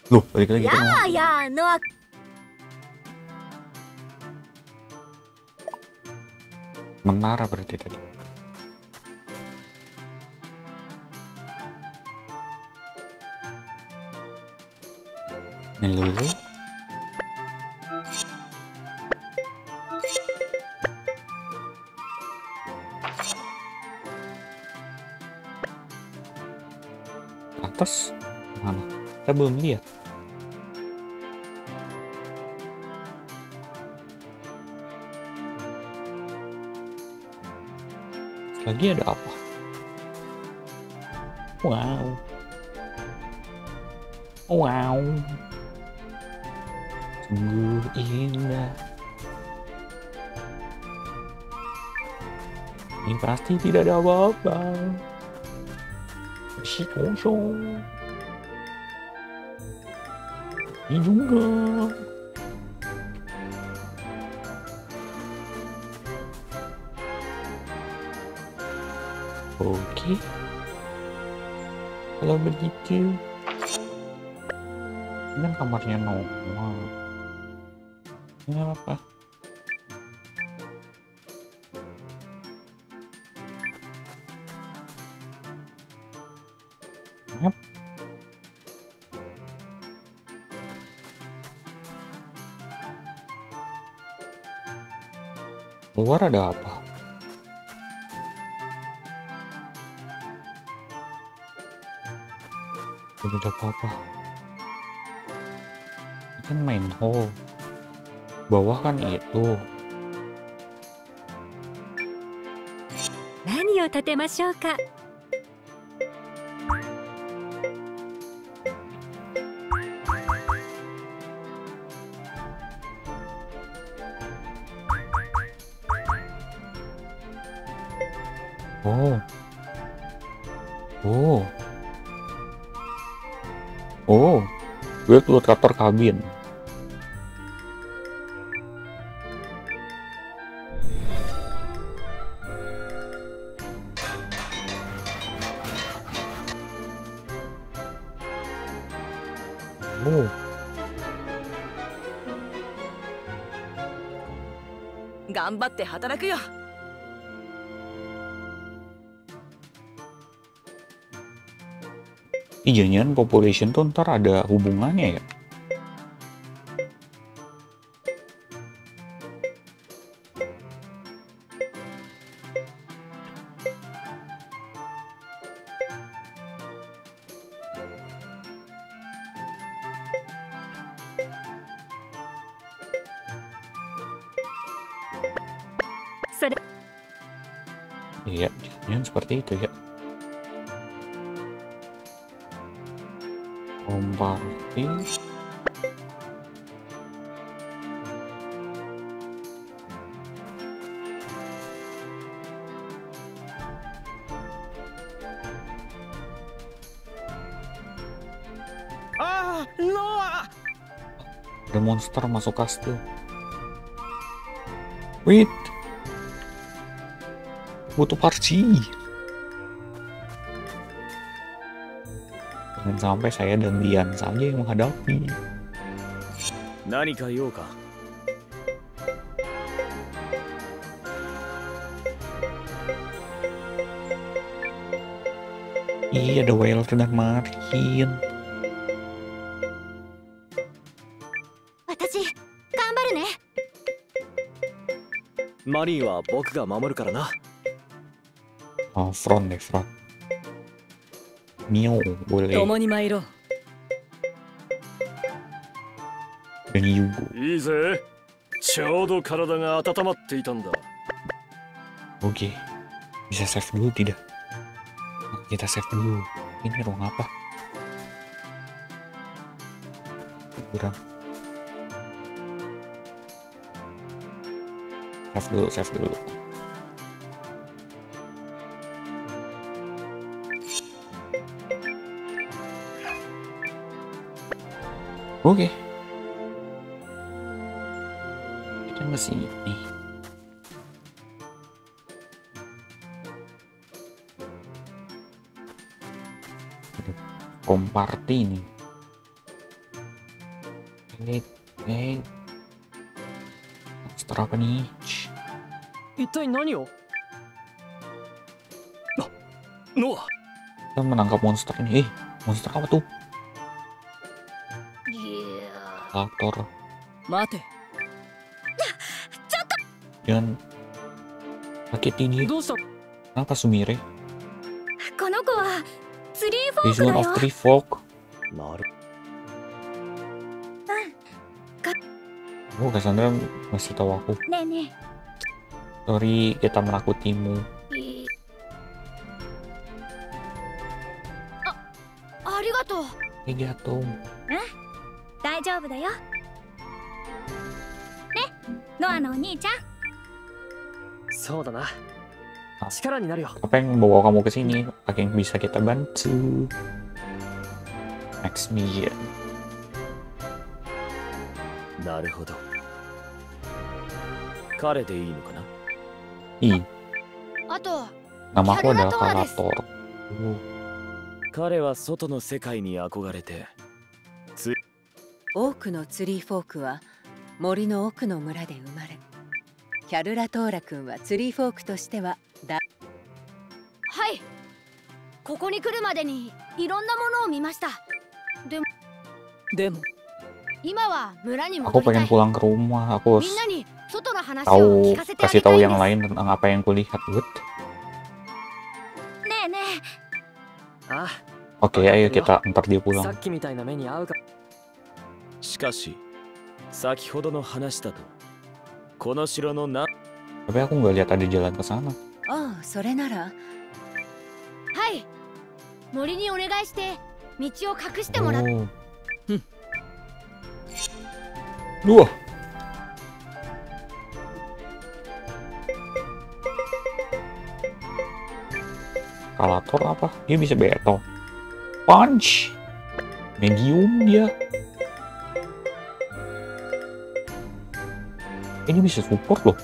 Loh, balik lagi や ke rumah. あやあのあ Menara berarti tadi. Ini dulu. Atas mana? Kita belum lihat. Lagi ada apa? Wow. Wow. Sungguh indah. Ini pasti tidak ada apa-apa. Si kosong. Ini juga. Oke. Kalau begitu, ini kan kamarnya Noah. Ini apa? Yap. Luar ada apa? Tidak ada apa-apa. Ini kan main hall. Bawah kan itu. 何を立てましょうか。 Oh. Oh. Oh. Build locator kabin. Oh. 頑張って働くよ。 Ih, jangan population tuh ntar ada hubungannya ya? Iya, jangan seperti itu ya. Komparti. Ah, Noah! Ada monster masuk kastil. Wait. Butuh parci. Jangan sampai saya dan Dian saja yang menghadapi. 何か用か。 Iya, ada whale dan Marin. 私頑張るね。 マリンは僕が守るからな。 Oh, front deh, front. Mio, boleh. 共に参ろう。 Dan Yugo. いいぜ。ちょうど体が温まっていたんだ。 Oke. Bisa save dulu tidak? Kita save dulu. Ini ruang apa? Kurang. Save dulu, save dulu. Oke. Kita ke sini. Komparti nih. Wait. Monster apa nih? 一体何をノア Kita menangkap monster ini. Monster apa tuh? ぎゅ Aktor. 待て Jangan sakiti dia. どうした Kenapa Sumire? この子はツリーフォーク Vision だ of よ Tree Folk. なる Oh, Cassandra masih tahu aku. ねえね Sorry, kita menakutimu. えありがとう Jatuh. 大丈夫だよねノアのお兄ちゃんそうだな Ah. 力になるよ Apa yang bawa kamu ke sini? Apa yang bisa kita bantu? Next mission. なるほど彼でいいのかな Ih, あと nama aku adalah Karator desu. Karator. 彼は外の世界に憧れて多くのツリーフォークは森の奥の村で生まれ、キャルラトーラ君はツリーフォークとしてははいここに来るまでにいろんなものを見ましたでも今は村に Aku 戻りた pengen い pulang ke rumah. Aku みん harus なに外の話を tahu 聞かせてあ kasih げた tahu いん yang です lain tentang apa yang kulihat. Good. ねえねあ Oke, ayo kita antar dia さ pulang. っきみたいな目に遭うかしかし先ほどの話だとこの城のな Tapi aku nggak lihat ada jalan ke sana. ああ、それならえはい森にお願いして道を隠してもらっ Oh. Hmm. Wah. Kalator apa? Dia bisa battle. Punch. Medium dia. Ini bisa support loh.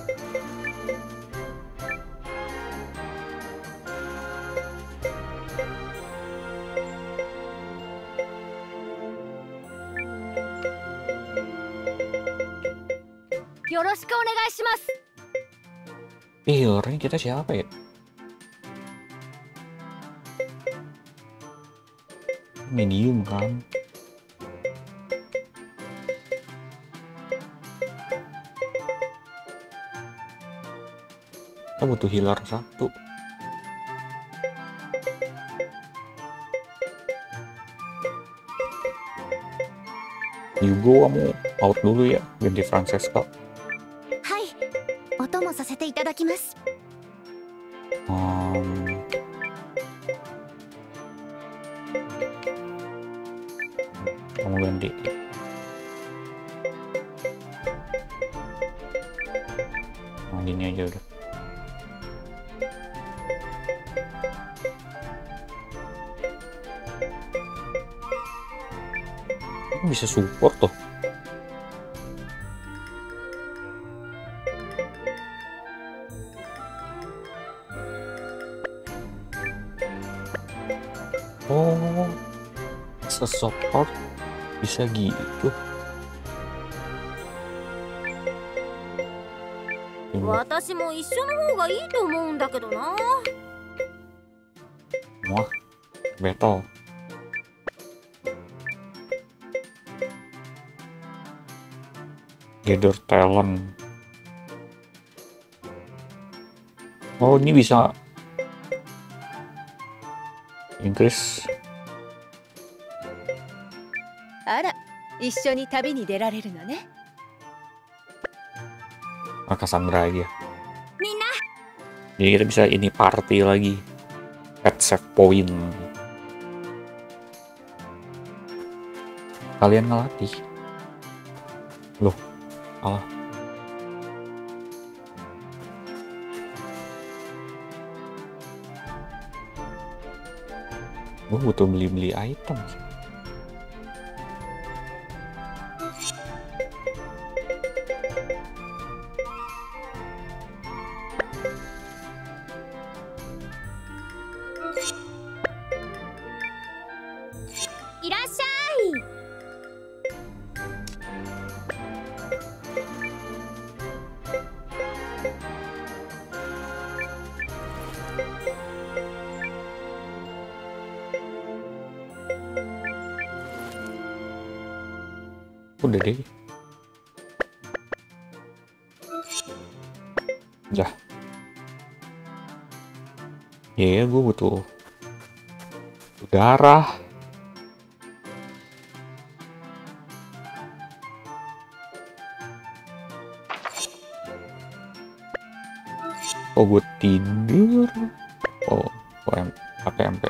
よろしくお願いします Healernya kita siapa ya? Medium kan? Kita butuh healer satu. Hugo, kamu out dulu ya, ganti Francesca. はいお供させていただきます Kamu ganti. Nah, gini aja udah. Ini bisa support tuh. Oh, support bisa gitu. 私も一緒の方がいいと思うんだけどな Wah, battle. Gather talent. Oh, ini bisa increase. あら、一緒に旅に出られるのね。 Cassandra aja. みんな Jadi kita bisa ini party lagi. At save point. Kalian ngelatih. Loh, salah. Gue butuh beli-beli item. Udah deh. Udah. Ya, gue butuh darah. Oh, gue tidur. Oh, pakai MP.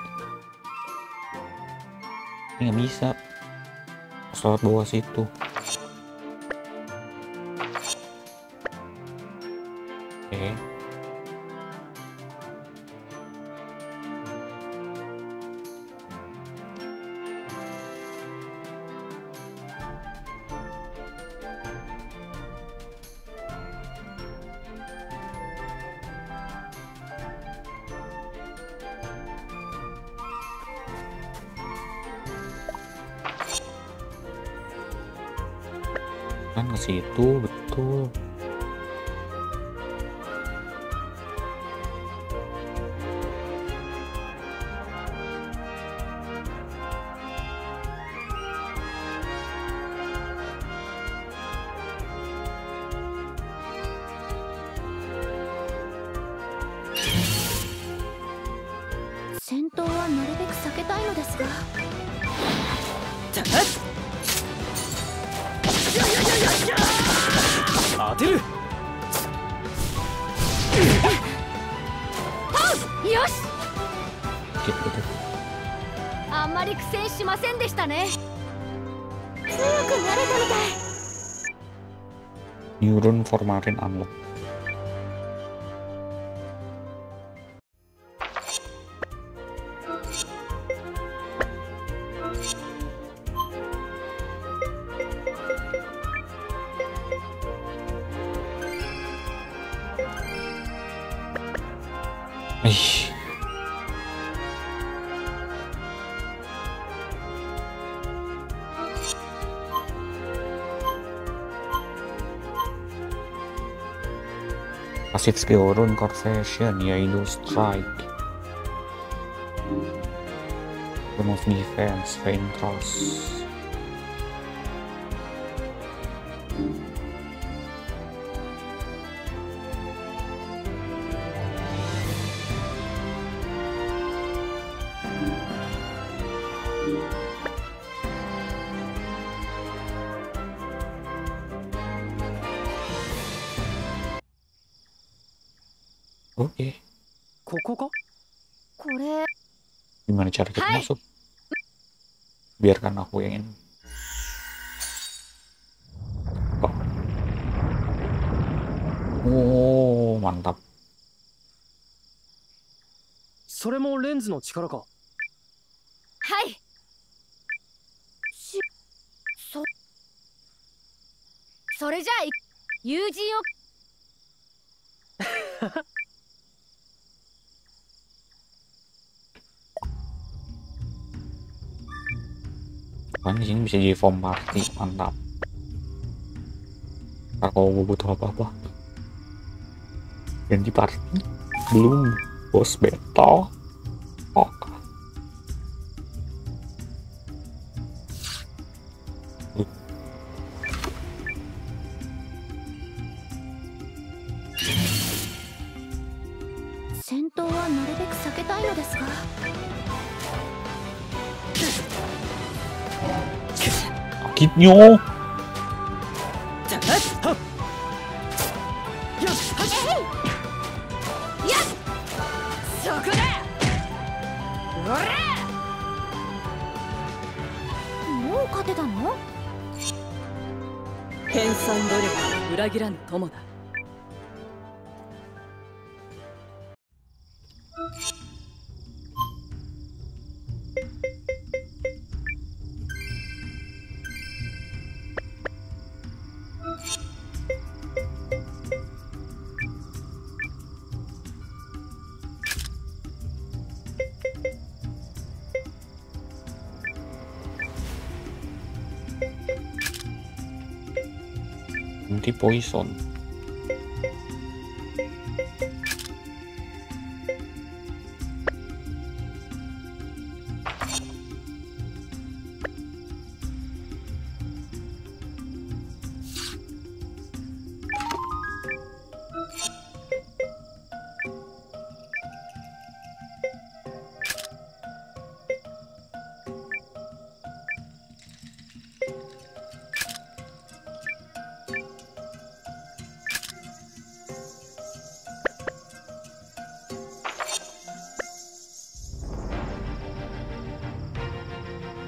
Ini nggak bisa. Harus lewat bawah situ. Oke. Kan ke situ, betul. Neuron formalin unlock. Passive skill rune conversion, yaitu strike, remove defense, feint cross. Oke. Gimana cara kita masuk? Biarkan aku yang ini. Oh, mantap. それもレンズの力か。 はい。それじゃあ友人を。 Kan di sini bisa jadi form party, mantap. Ntar kalau gue butuh apa-apa ganti party belum boss battle. Oke. Sakitnya. Mau勝てたの? 研鑽努力は裏切らぬ友だ。 Anti poison.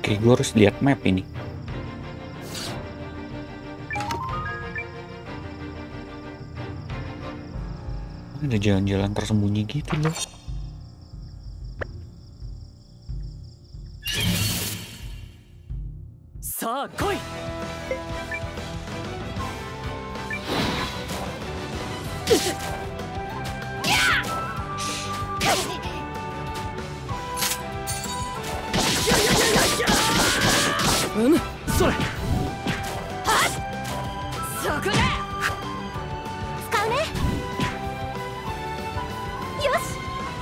Oke, gue harus lihat map ini. Ada jalan-jalan tersembunyi gitu loh. Sa, koi! Sore! そこだ。使うね。よし。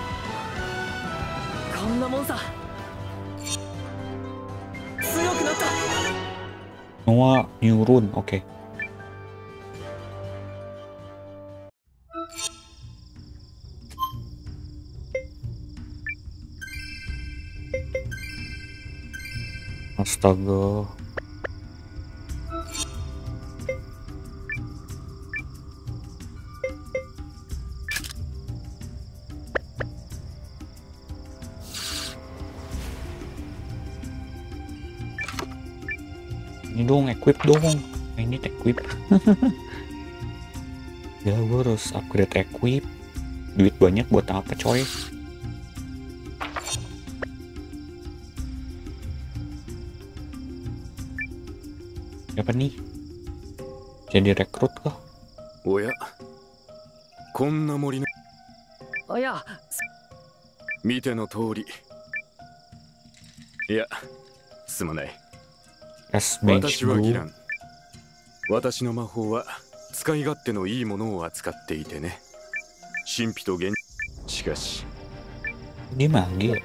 こんなもんさ。強くなった。 Noah New Rune, oke. Astaga. Ini dong, equip dong. I need equip. Ya, gue harus upgrade equip. Duit banyak buat apa, coy? Siapa nih? Jadi rekrut kah? おや、こんな森の。あ、いや、見ての通り。いや、すまない。 As Mage 私はギラ Blue. ン。私の魔法は使い勝手のいいものを扱っていてね。神秘と現。しかし。 Dia manggil.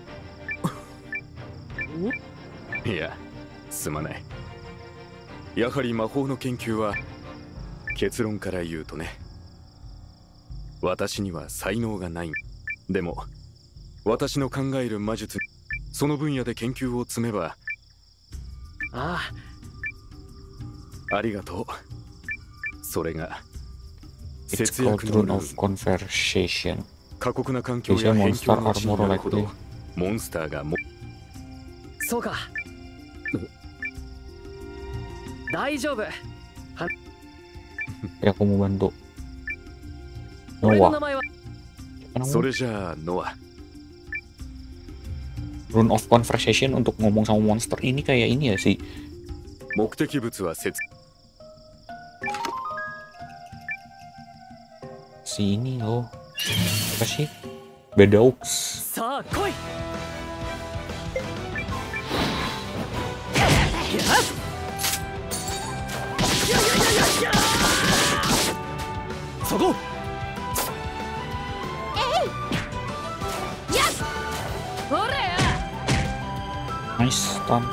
いや、すまない。やはり魔法の研究は結論から言うとね。私には才能がない。でも、私の考える魔術、その分野で研究を積めば。 ああ、ありがとう。それが It's 節 called 約の Rune ル of ーン。 Conversation. 過酷な環境 Biasanya や辺 monster 境の地に armor なるほど likely. モンスターがも。そうか。大丈夫。 Ya, aku mau bantu. 俺の Noah. 名前は。 Apa namanya? それじゃあノア。 Rune of Conversation untuk ngomong sama monster ini kayak ini ya sih. 目的物は Si ini loh. Apa sih? Bedaux. さあ来い。そこ。 Nice stun.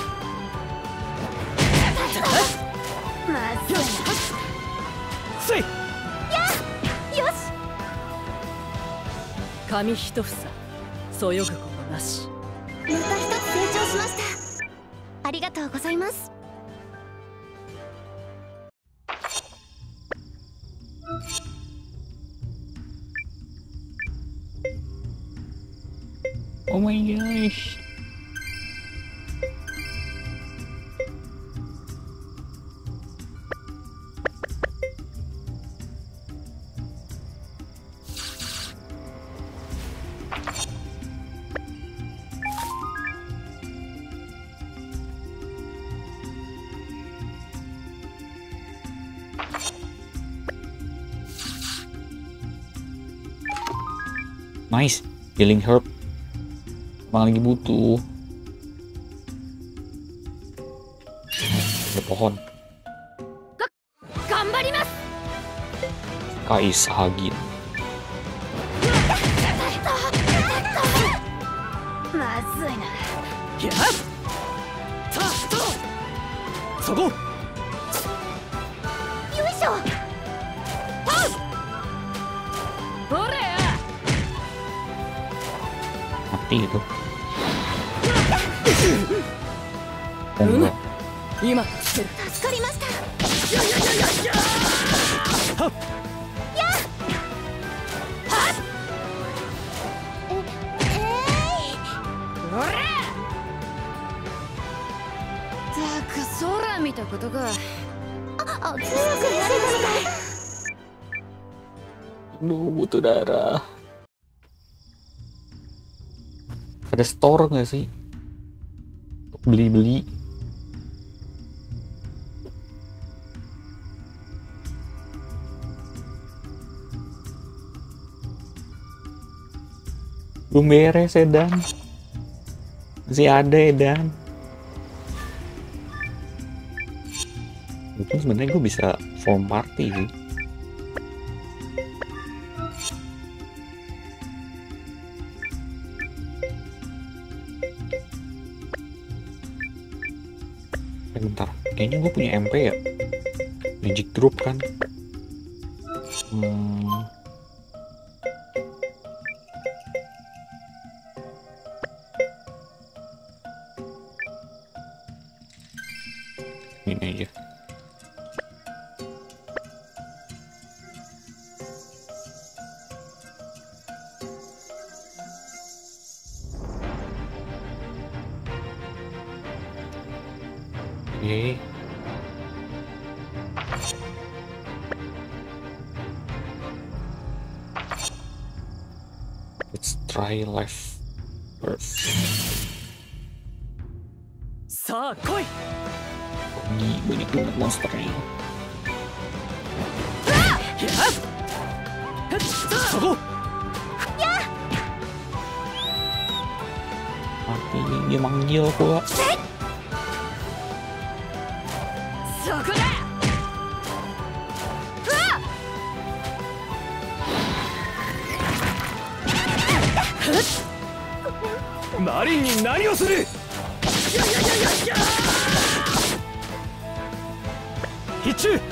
まずい。 せい。 よし。 紙一房そよぐことなし。 また一つ成長しました。ありがとうございます。 Oh my gosh. Nice, healing herb. Emang lagi butuh. Ada pohon. 頑張ります。 Kais Hagin. まずいな。 やっ。さあ、そこ。 よいしょ。 ほれ。 Mati itu. Oh enggak. 今。 助かりました。 お見たことか。強くなりたい。 Aduh, butuh darah. Ada store nggak sih? Untuk beli-beli. Belum beres Edan. Masih ada Edan. Mungkin sebenarnya gue bisa form party sih. Bentar, kayaknya gue punya MP ya, Magic Drop kan. Ini aja. Okay. Let's try life first. Banyak banget monsternya. Mati, dia manggil gua. Marinに何をする。必中。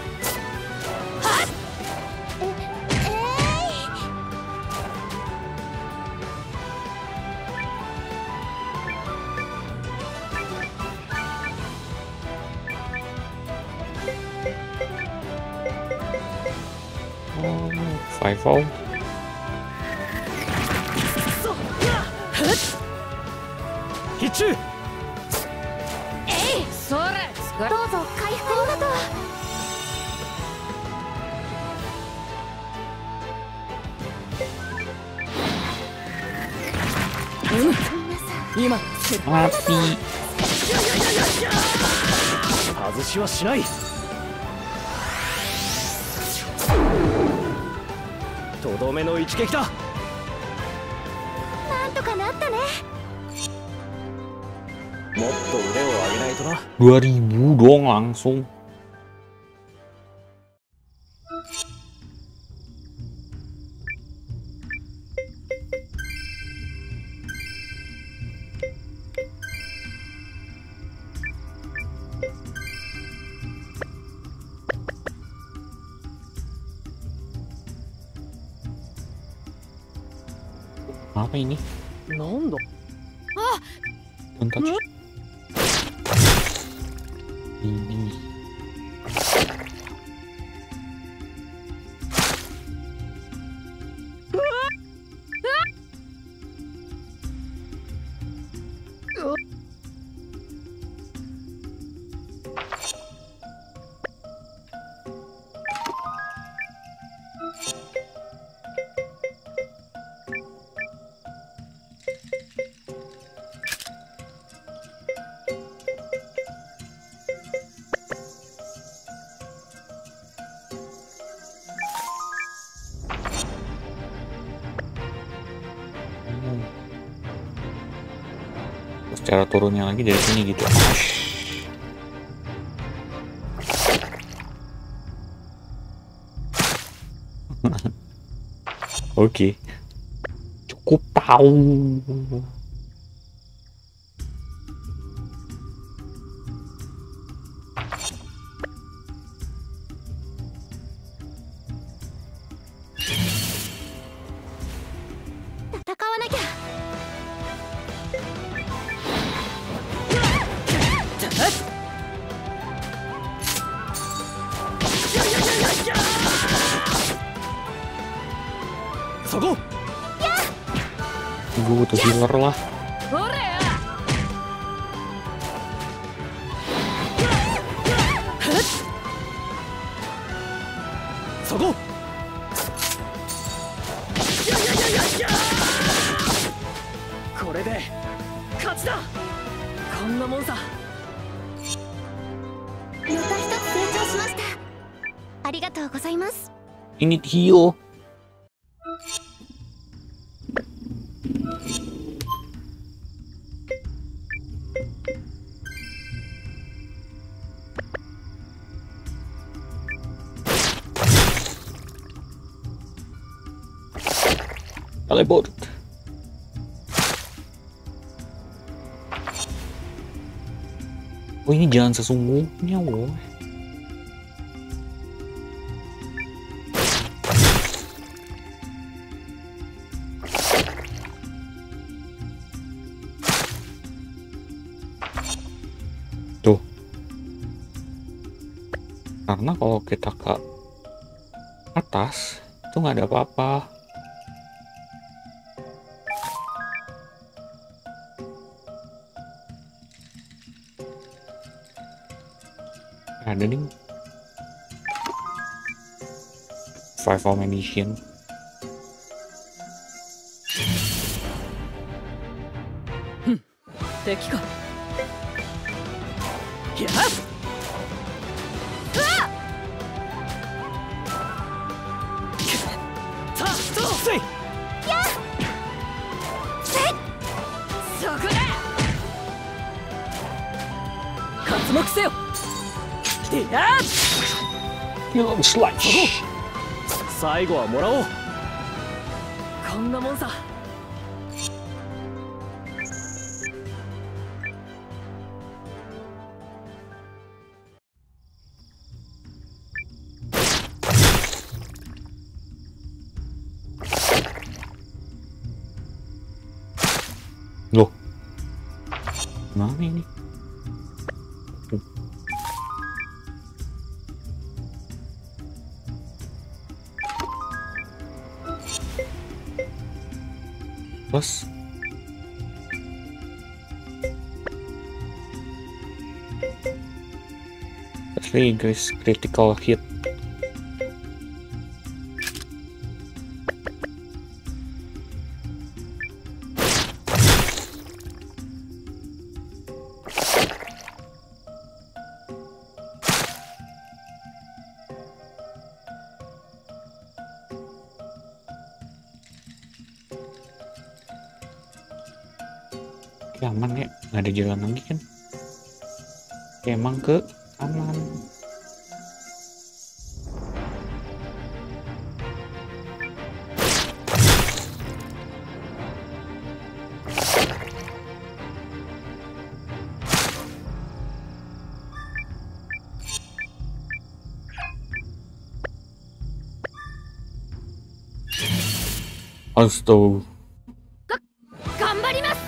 5-0. Hichu. それ、どうぞ回復ありがとう。 今 Mati. 外しはしない。とどめの一撃だ。 なんとかなったね。 もっと腕を上げないとな。 2000 dong langsung. Apa ini? Nanda? Don't touch. Ini. Terus cara turunnya lagi dari sini gitu. Oke. Cukup tahu. Gue butuh healer lah. そこ。これで勝ちだ。こんなもんさ。 また一つ成長しました。ありがとうございます。 Ini Hio. Teleport. Oh, ini jalan sesungguhnya, woy. Tuh. Karena kalau kita ke atas, itu nggak ada apa-apa. Ada nih 5 ammunition. Teki ka. Ya. Ta, to, sei. Ya. Set. Soku da. Katsumoku seyo. Yo, slash. 最後はもらおう。こんなもんさ。 Loh. Mana ini? Plus actually increase critical hit. Ya, aman ya, nggak ada jalan lagi kan? Ya, emang ke aman. Astaga. 頑張ります。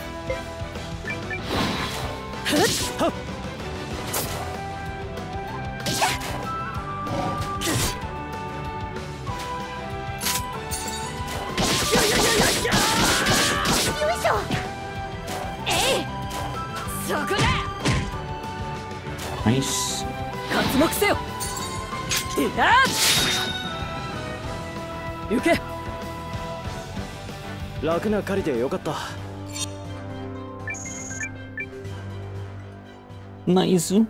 よいしょ。えい。そこだ。 Nice. 刮目せよ。いや。行け。楽な狩りでよかった。 Nice.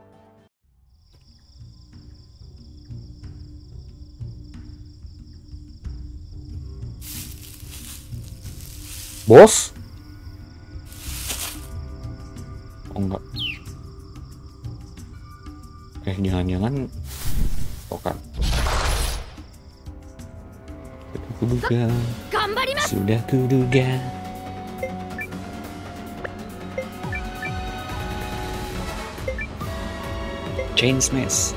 Bos? Oh enggak. Jangan-jangan tokat. Kuduga. Sudah kuduga. Chain smash.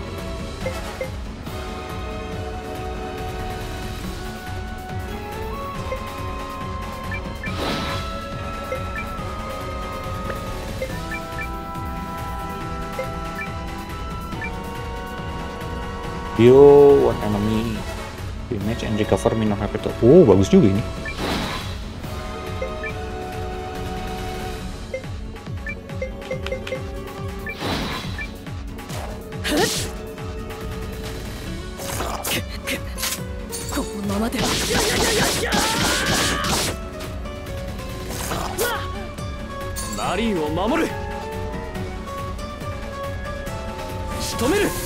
Yo, one enemy damage and recover minor HP. Oh, bagus juga ini. マリンを守る。仕留める。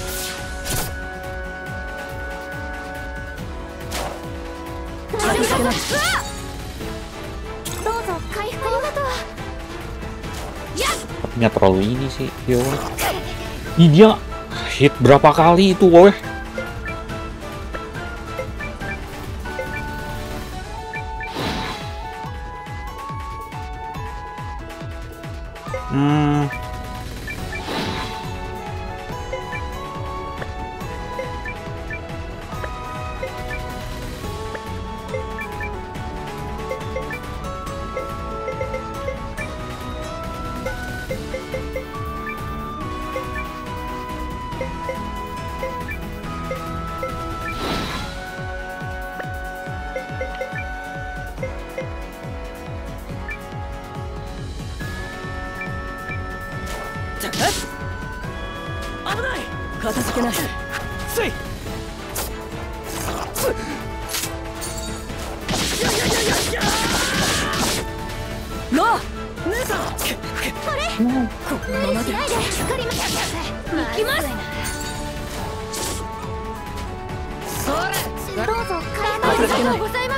Nya terlalu ini sih, yo. Ih, dia hit berapa kali itu, woy? 危ない。片付けない。つい。ロー姉さん。あれこのままでかかりました。行きます。それどうぞ。ありがとうございます。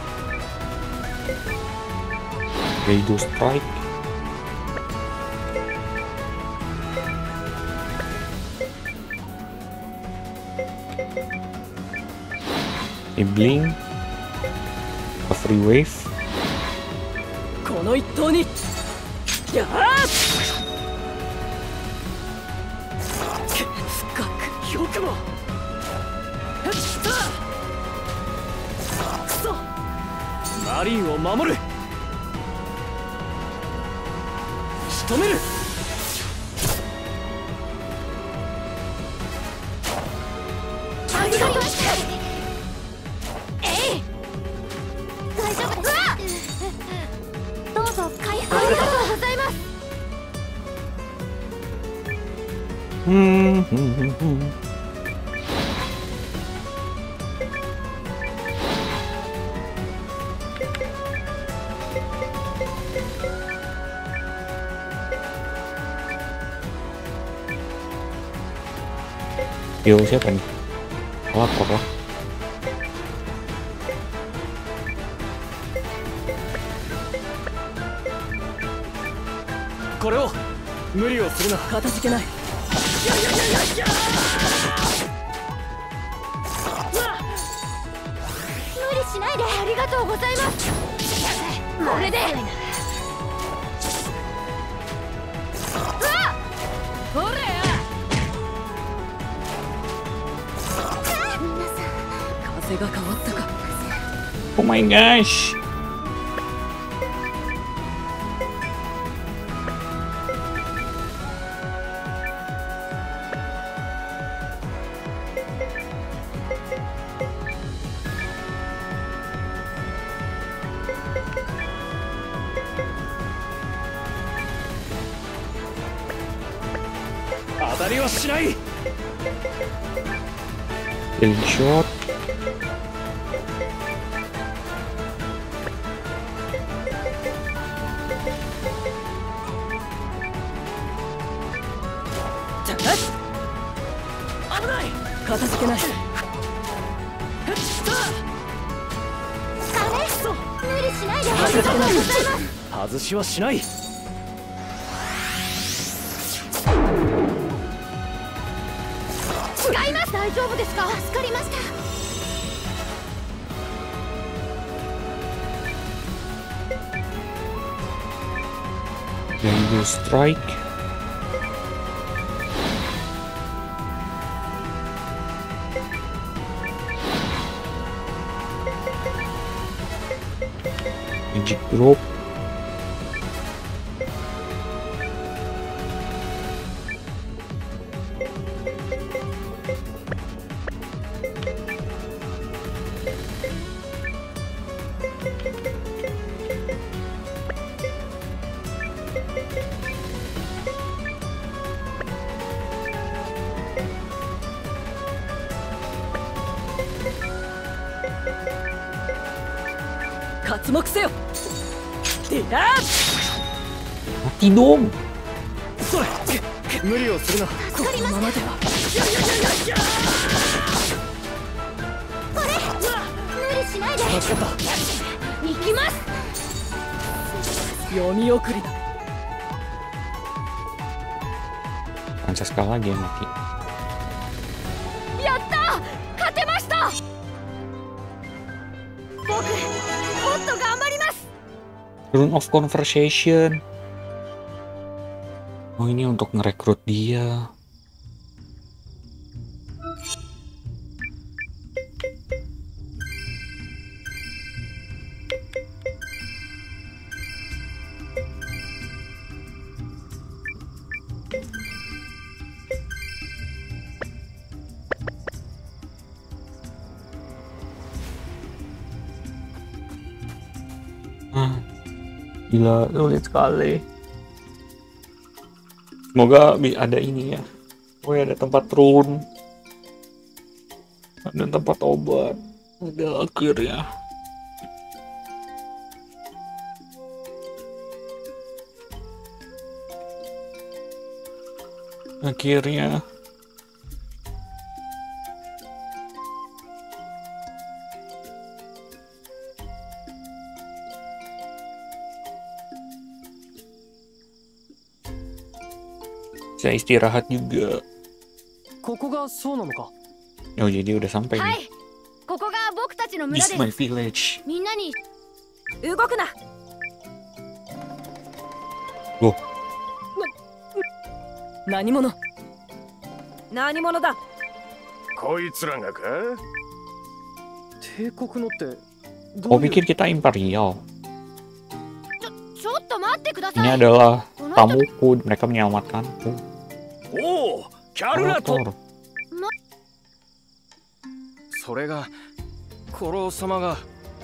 レイドストライク。A blink, a free wave. この一投にやー深くよくもくそマリンを守る。仕留める。ありがとうございました。大丈夫です。どうぞ回復。ありがとうございます。 Yo, siapa nih? Lapor lah. Kore 無理をするな。片付けない。無理しないで。ありがとうございます。これでほれや。風が変わったか。 Oh my gosh. Killing shot. Rainbow Strike. Magic Drop. Mati dong. それ無理をするな。このままでは。 無理しないで。 助かった。 行きます。 読み送りだ。 Francesca lagi yang mati. やった、勝てました。僕もっと頑張ります。 Rune of Conversation. Oh, ini untuk ngerekrut dia. Gila, sulit sekali. Semoga ada ini ya. Oh ya, ada tempat rune. Ada tempat obat. Udah akhirnya. Akhirnya. Bisa istirahat juga. ここがそうなのか。 Oh, jadi udah sampai は nih. い、ここが僕たちの村 This で is my す。 village. みんなに動くな。 Loh, 何者？ 何者だ。 こいつらがか？ 帝国のってど kau ういう pikir kita imperial? ちょっと待ってくださ Ini い。 adalah この人 tamuku, mereka menyelamatkanku. おお、キャルラト。 Kotor. それがコロ様が。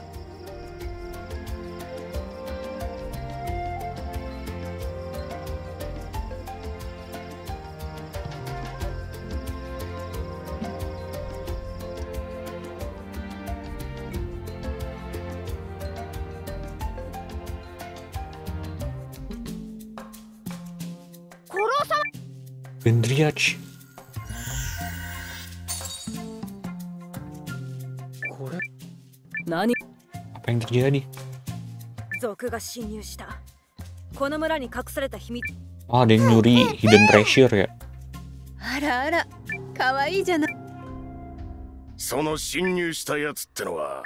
コロ様。 Bendriach. これ何？ Apa yang terjadi? 族が侵入した。この村に隠された秘密。 Oh, ada yang nyuri hidden treasure ya? あらあら、可愛いじゃない。 その侵入したやつってのは。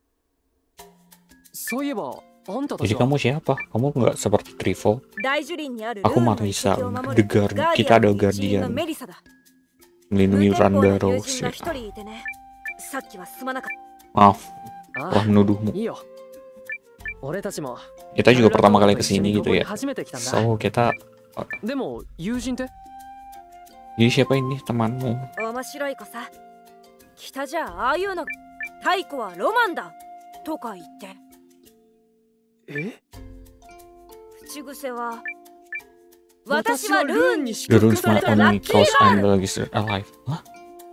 そういえばあんたた Jadi ちは kamu siapa? Kamu nggak seperti Trivo? 大樹林にある Aku Marisa, The Guard. Kita ada Guardian. メリサだ。 Melindungi 無抵抗な Randaro 友 sih. 人が一人いてね。さっきはすまなかっ Maaf, あ telah menuduhmu. いいよ。俺たちも Kita juga pertama kali kesini gitu ya. 初めて来たんだ。 So, kita... でも友人って？ Jadi siapa ini temanmu? た。面白い子さ。北じゃああいうの。太古はロマンだ。とか言って。 え？ 口癖は。私はルーンに The runes それ my とラッ only キー cause ガー I'm ル。 the alive. Hah?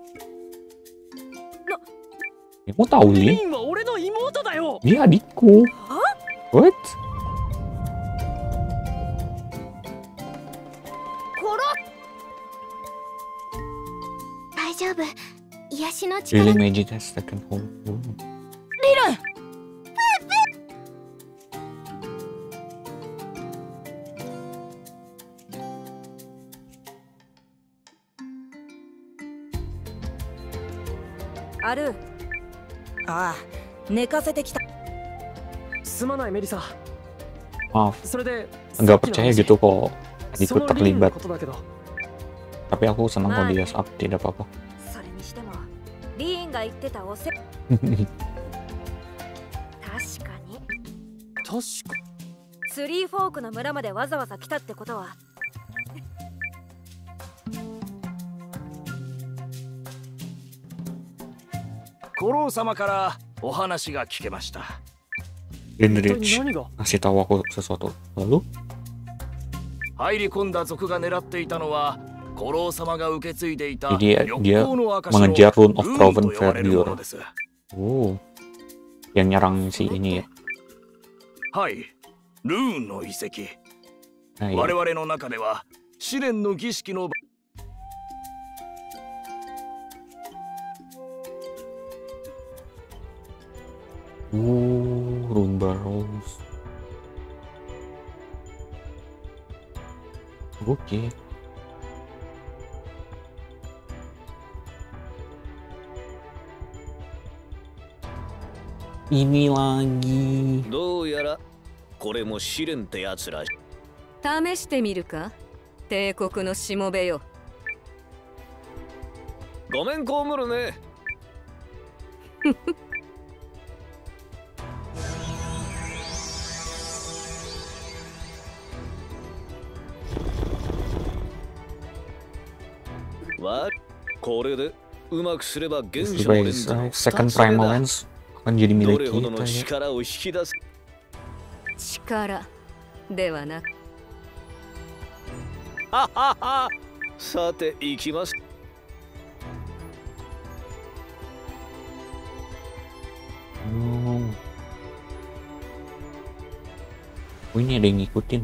Kamu tahu リ Lin? ンは俺の妹だよ。 Dia adikku. What? コロ。 大丈夫。癒しの Really 力。 magic has taken hold. ある。ああ、寝かせてきた。 すまないメリサ。 Maaf, それで nggak percaya gitu kok そ adikku のリンの terlibat. ことだけど。 Tapi aku senang kalau dia tidak apa-apa. それにしても、リーンが言ってたおせ。確かに。 確か。 スリーフォークの村までわざわざ来たってことは。 コロ様からお話が聞けました。 Gendrich 何が？ ngasih tahu aku sesuatu. Lalu? 入り込んだ族が狙っていたのはコロ様が受け継いでいた Jadi 緑 dia 光の証の mengejar Rune of ルーン Proven と呼ばれるもの Verdure. です。 Oh, yang nyerang si ini ya. はい、ルーンの遺跡。 Nah, 我 iya. 々の中では試練の儀式の Rune Barrows. Oke. Ini lagi. どうやらこれも試練ってやつらしい。 試してみるか、帝国のしもべよ。 ごめん被るね。これでうまくすれば原初のレンズの Second Primal Lens akan jadi ど milik れほど kita の ya. 力を引き出す。 力ではなく、 ははは。さて行きます。 Oh, ini ada yang ngikutin.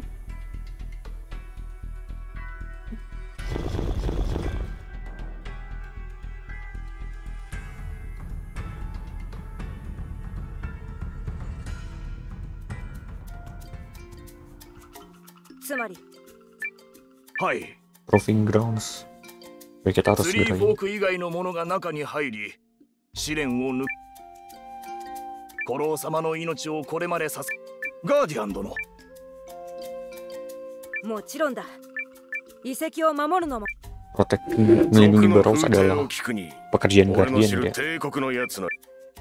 Tsemari, はい Proving Grounds. Baik, kita harus ツリーフォ segera ーク以外のものが中に入り試練を抜くコロー様の命をこれまでさせガーディアン殿もちろんだ。遺跡を守るのも protect melindungi の Barrows 風景 adalah を聞くに pekerjaan 俺の Guardian 知る ya. 帝国のやつの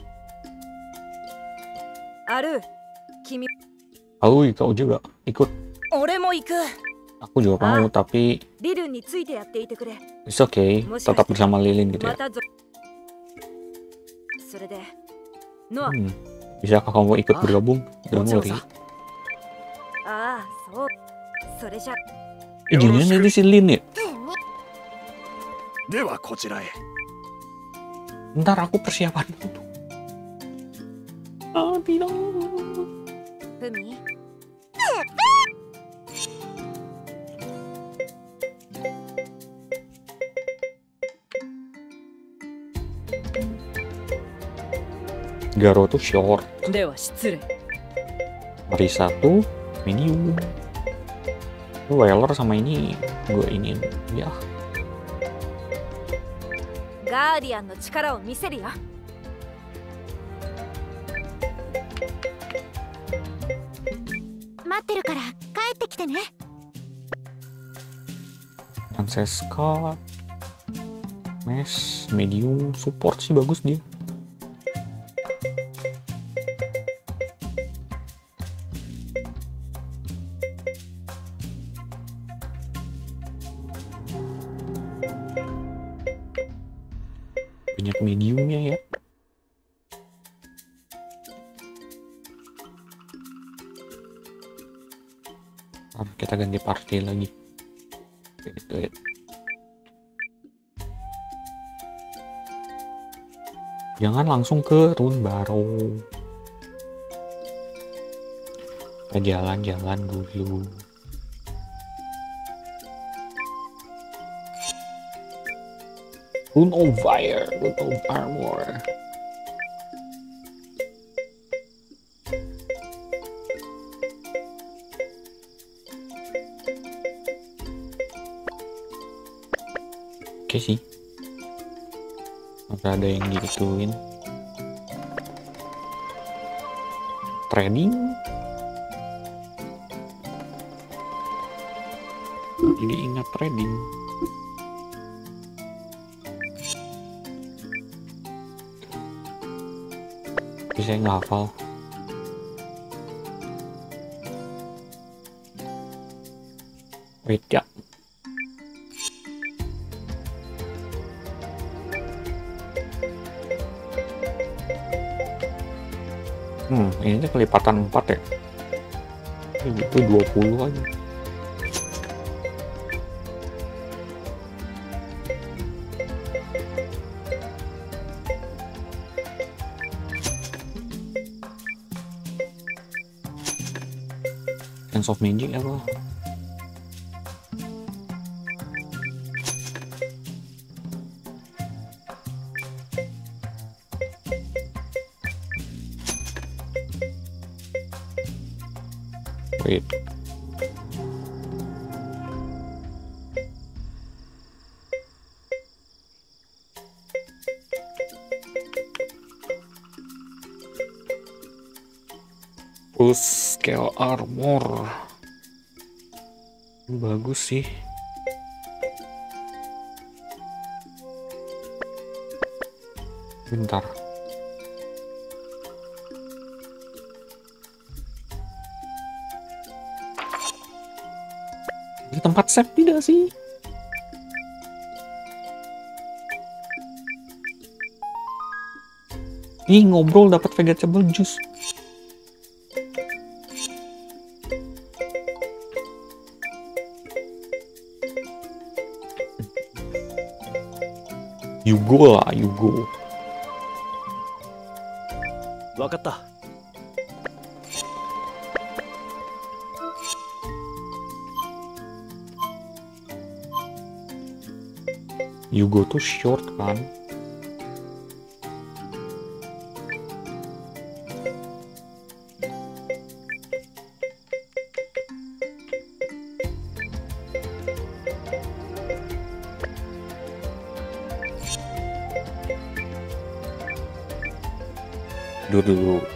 ある。君、 Lalu kau juga ikut. 俺も行く。 Aku juga mau, tapi リルンについてやっていてくれ。 it's okay. Tetap bersama Lilin gitu ま ya. たぞ。それで、ノア。 Bisakah kamu ikut Ah, bergabung? Don't worry. ああ、そう。それじゃ。 Giliran itu si Lin ya? ではこちらへ Ntar aku persiapan dulu. Ah, tidak. ふみ。 Garo tuh short. では失礼。 Marisa tuh medium. Weller sama ini gue ingin ya. ガーディアンの力を見せるよ。 待ってるから帰ってきてね。 Francesca, Mesh, medium, support sih bagus dia. Banyak mediumnya ya. Kita ganti party lagi. Wait. Jangan langsung ke Rune Barrow. Kita jalan-jalan dulu. Rune of Fire, Rune of Armor. Oke sih. Maka ada yang digituin. Trading. Jadi ingat trading. Tapi saya nggak hafal. Wait ya. Ini tuh kelipatan 4 ya. Itu 20 aja. Sense of Magic apa? Wait. Full scale armor. Bagus sih. Bentar. Ini tempat save tidak sih? Ih, ngobrol dapat vegetable juice. You go lah, you go. わかった。 You go tuh short kan? Dulu.